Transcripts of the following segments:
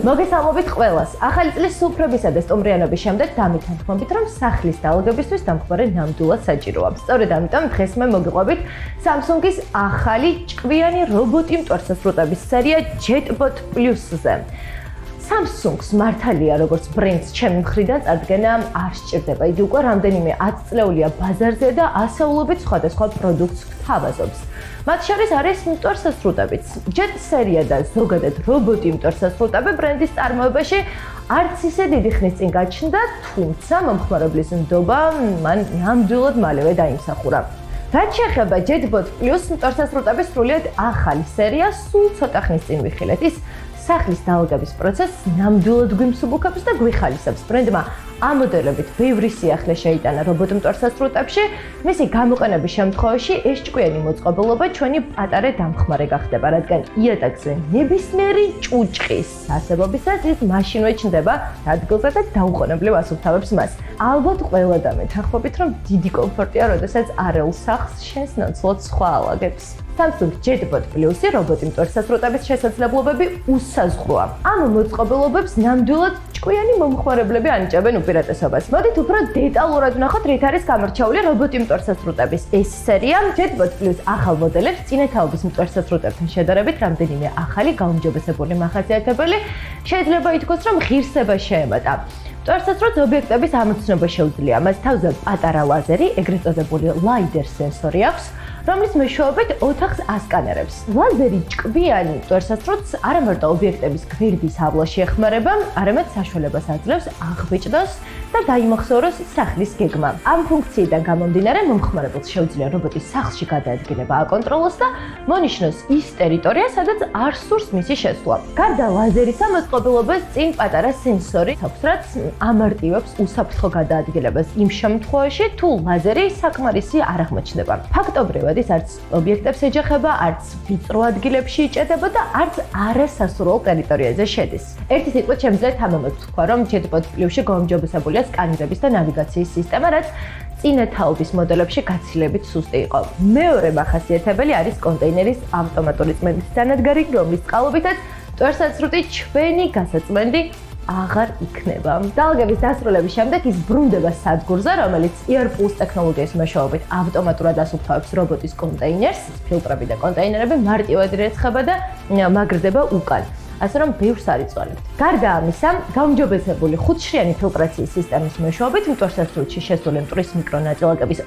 მოგესალმებით ყველას. ახალი წლის სუფრებისა და სტუმრიანობის შემდეგ დამითანხმებით, რომ სახლის დაალგებისთვის დამხმარე ნამდვილად საჭიროა. სწორედ ამიტომ დღეს მე მოგიყვებით Samsung-ის ახალი ჭკვიანი რობოტი მტვერსასრუტების სერია JetBot Plus-ზე. Samsung-ს მართალია როგორც ბრენდს ჩემი მხრიდან წარდგენა არ სჭირდება. იგი უკვე რამდენიმე 10 წლეულია ბაზარზე და ასეულობით სხვადასხვა პროდუქტს გვთავაზობს. მათ შორის არის მტვერსასრუტებიც. Jet სერია და ზოგადად რობოტი მტვერსასრუტები ბრენდის წარმოებაში არც ისე დიდი ხნის წინ გაჩნდა, თუმცა მომხმარებლის ნდობა მან ნამდვილად მალევე დაიმსახურა. რაც შეეხება JetBot Plus მტვერსასრუტების სრულიად ახალი სერია, სულ ცოტა ხნის წინ ვიხილეთ. ის სახლის დაალგების პროცესს ნამდვილად გვიმსუბუქებს და გვიხალისებს. ბრენდმა ამ მოდელებით ბევრი სიახლე შეიტანა რობოტ მტვერსასრუტებში. მისი გამოყენების შემთხვევაში ეს ჭკვიანი მოწყობილობა ჩვენი პატარა დამხმარე გახდება, რადგან იატაკზე ნებისმიერი ჭუჭყის არსებობისას ის მაშინვე ჩნდება ადგილზე და დაუყოვნებლივ ასუფთავებს მას. ალბათ ყველა დამეთანხმებით, რომ დიდი კომფორტია, როდესაც არეულ სახლს შენს ნაცვლად სხვა ალაგებს. Samsung JetBot Plus-ი რობოტი მტვერსასრუტების შესაძლებლობები უსაზღვროა. ამ მოწყობილობებს ნამდვილად ჭკვიანი მომხმარებლები ანიჭებენ უპირატესობას. მოდით უფრო დეტალურად ვნახოთ, რით არის გამორჩეული რობოტი მტვერსასრუტების ეს სერია. JetBot Plus ახალ მოდელებს წინათაობის მტვერსასრუტებთან შედარებით რამდენიმე ახალი გაუმჯობესებული მახასიათებელი შეიძლება ითქვას, რომ ღირსება შეემატა. მტვერსასრუტს ობიექტების ამოცნობა შეუძლია. მას თავზე პატარა ლაზერი, ეგრეთ წოდებული LiDAR სენსორი აქვს, რომლის მეშვეობით ოთახს ასკანერებს. ლაზერი ჭკვიანი მტვერსასრუტს არა მარტო ობიექტების გვერდის ავლაში ეხმარება, არამედ საშუალებას აძლევს აღბეჭდოს და დაიმახსოვროს სახლის გეგმა. ამ ფუნქციიდან გამომდინარე, მომხმარებელს შეუძლია რობოტის სახლში გადაადგილება აკონტროლოს და მონიშნოს ის ტერიტორია, სადაც არ სურს მისი შესვლა. გარდა ლაზერისა მოწყობილობას წინ პატარა სენსორი აქვს, რაც ამარტივებს უსაფრთხო გადაადგილებას იმ შემთხვევაში, თუ ლაზერი საკმარისი არ აღმოჩნდება. ფაქტობრივად ის არც ობიექტებს ეჯახება, არც ვიწრო ადგილებში იჭედება და არც არასასურველ ტერიტორიაზე შედის. ერთი სიტყვით შემიძლია თამამად ვთქვა, რომ JetBot Plus-ში გაუმჯობესებულია სკანირების და ნავიგაციის სისტემა, რაც წინათაობის მოდელებში გაცილებით სუსტი იყო. მეორე მახასიათებელი არის კონტეინერის ავტომატური წმენდის დანადგარი, რომლის წყალობითაც მტვერსასრუტი ჩვენი გასაწმენდი აღარ იქნება. დაალგების დასრულების შემდეგ ის ბრუნდება სადგურზე, რომელიც EarPulse ტექნოლოგიის მეშვეობით ავტომატურად ასუფთავებს რობოტის კონტეინერს, ფილტრები და კონტეინერები მარტივად ირეცხება და მაგრდება უკან. ასე რომ ბევრს არ იწვალებთ. გარდა ამისა, გაუმჯობესებული ხუთშრიანი ფილტრაციის სისტემის მეშვეობით მტვერსასრუტში შესული მტვრის მიკრონაწილაკების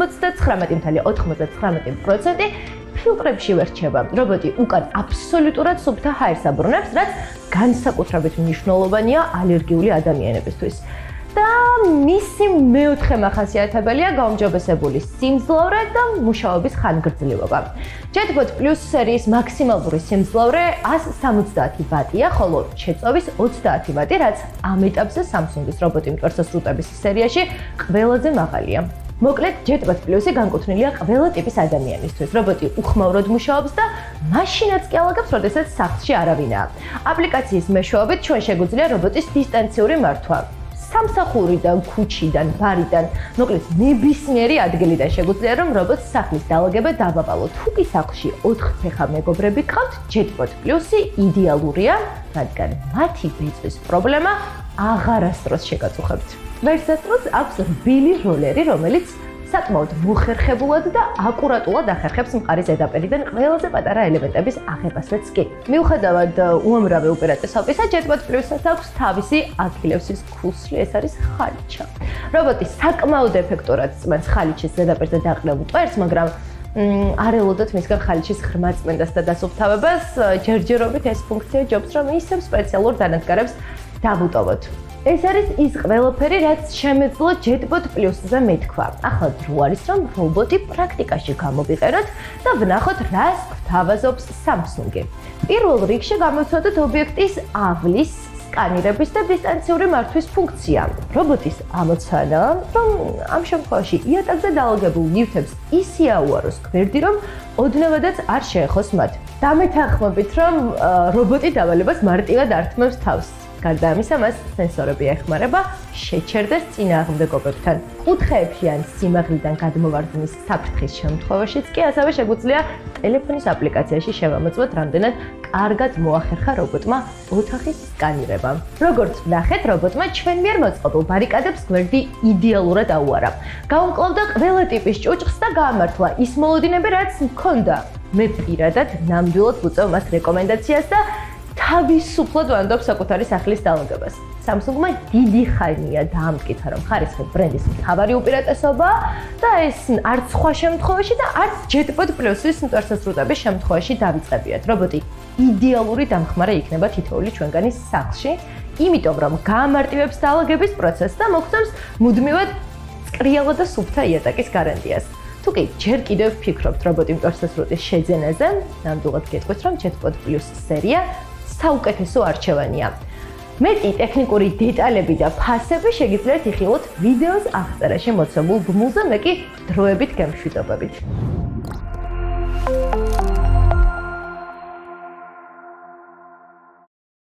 99.99% ფილტრებში ვერ რჩება. რობოტი უკან აბსოლუტურად სუფთა ჰაერს აბრუნებს, რაც განსაკუთრებით მნიშვნელოვანია ალერგიული ადამიანებისთვის. და მისი მეოთხე მახასიათებელია გაუმჯობესებული სიმძლავრე და მუშაობის ხანგრძლივობა. JetBot Plus სერიის მაქსიმალური სიმძლავრე 170 ვატია, ხოლო შეწოვის 30 ვატი, რაც ამ ეტაპზე Samsung-ის რობოტი მტვერსასრუტების სერიაში ყველაზე მაღალია. მოკლედ, JetBot Plus-ი განკუთვნილია ყველა ტიპის ადამიანისთვის. რობოტი უხმაუროდ მუშაობს და მაშინაც კი ალაგებს, როდესაც სახლში არავინაა. აპლიკაციის მეშვეობით ჩვენ შეგვიძლია რობოტის დისტანციური მართვა. სამსახურიდან, ქუჩიდან, ბარიდან, მოკლედ ნებისმიერი ადგილიდან შეგვიძლია რომ რობოტს სახლის დაალაგება დავავალოთ. თუ კი სახლში 4 ფეხა მეგობრები გყავთ, JetBot Plus-ი იდეალურია, რადგან მათი ბეწვის პრობლემა აღარასდროს შეგაწუხებთ. ვერსასრუტს აქვს რბილი როლერი, რომელიც საკმაოდ მოხერხებულად და აკურატულად ახერხებს მყარი ზედაპირიდან ყველაზე პატარა ელემენტების აღებასაც კი. მიუხედავად უამრავი უპირატესობისა, JetBot Plus-ს აქვს თავისი აქილევსის ქუსლი, ეს არის ხალიჩა. რობოტი საკმაოდ ეფექტურად წმენს ხალიჩის ზედაპირზე დაყრდნილ მტვერს, მაგრამ არ ელოდოთ მისგან ხალიჩის ღრმა წმენდას და დასუფთავებას. ჯერჯერობით ეს ფუნქცია ჯობს, რომ ისევ სპეციალურ დანადგარებს დავუტოვოთ. ეს არის ის ყველაფერი, რაც შემეძლო JetBot Plus-ზე მეთქვა. ახლა დრო არის, რომ რობოტი პრაქტიკაში გამოვიყენოთ და ვნახოთ, რას გვთავაზობს Samsung-ი. პირველ რიგში გამოვცადოთ ობიექტის ავლის, სკანირების და დისტანციური მართვის ფუნქცია. რობოტის ამოცანა, რომ ამ შემთხვევაში იატაკზე დაალგებულ ნივთებს ისე აუაროს გვერდი, რომ ოდნავადაც არ შეეხოს მათ. დამეთანხმებით, რომ რობოტი დავალებას მარტივად ართმევს თავს. გარდა ამისა, მას სენსორები ეხმარება შეჩერდეს წინააღმდეგობებთან. კუთხეებში ან სიმაღლიდან გადმოვარდნის საფრთხის შემთხვევაშიც კი ასევე შეგვიძლია ტელეფონის აპლიკაციაში შევამოწმოთ, რამდენად კარგად მოახერხა რობოტმა ოთახის სკანირება. როგორც ვნახეთ, რობოტმა ჩვენ მიერ მოწყობილ ბარიკადებს გვერდი იდეალურად აუარა. გაუმკლავდა ყველა ტიპის ჭუჭხს და გაამართლა ის მოლოდინები, რაც მქონდა. მე პირადად ნამდვილად ვუწევ მას რეკომენდაციას და თავისუფლად ვანდობ საკუთარი სახლის დაალაგებას. Samsung-მა დიდი ხანია დაამტკიცა, რომ ხარისხი ბრენდის მთავარი უპირატესობა და ეს არც სხვა შემთხვევაში და არც JetBot Plus-ის მტვერსასრუტების შემთხვევაში დავიწყებიათ. რობოტი იდეალური დამხმარე იქნება თითოეული ჩვენგანის სახლში, იმიტომ რომ გაამარტივებს დაალაგების პროცესს და მოგვცემს მუდმივად წვრიალა და სუფთა იატაკის გარანტიას. თუ კი ჯერ კიდევ ვფიქრობთ რობოტი მტვერსასრუტის შეძენაზე, ნამდვილად გეტყვით, რომ JetBot Plus სერია საუკეთესო არჩევანია. მეტი ტექნიკური დეტალები და ფასები შეგიძლიათ იხილოთ ვიდეოს აღწერაში მოცემულ ბმულზე, მე კი დროებით გემშვიდობებით.